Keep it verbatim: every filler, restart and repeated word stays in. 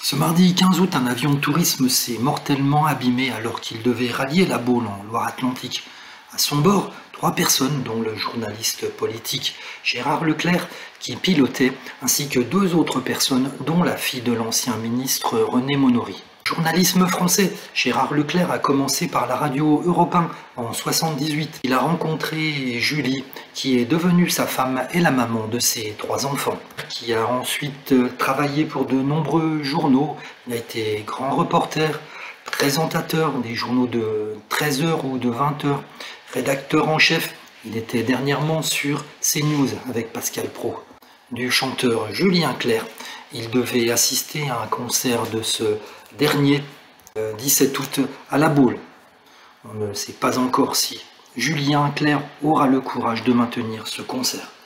Ce mardi quinze août, un avion de tourisme s'est mortellement abîmé alors qu'il devait rallier la Baule en Loire-Atlantique. À son bord, trois personnes, dont le journaliste politique Gérard Leclerc, qui pilotait, ainsi que deux autres personnes, dont la fille de l'ancien ministre René Monory. Journalisme français, Gérard Leclerc a commencé par la radio Europe un en soixante-dix-huit. Il a rencontré Julie, qui est devenue sa femme et la maman de ses trois enfants, qui a ensuite travaillé pour de nombreux journaux. Il a été grand reporter, présentateur des journaux de treize heures ou de vingt heures, rédacteur en chef. Il était dernièrement sur CNews avec Pascal Praud. Du chanteur Julien Clerc, il devait assister à un concert de ce dernier euh, dix-sept août à la Baule. On ne sait pas encore si Julien Clerc aura le courage de maintenir ce concert.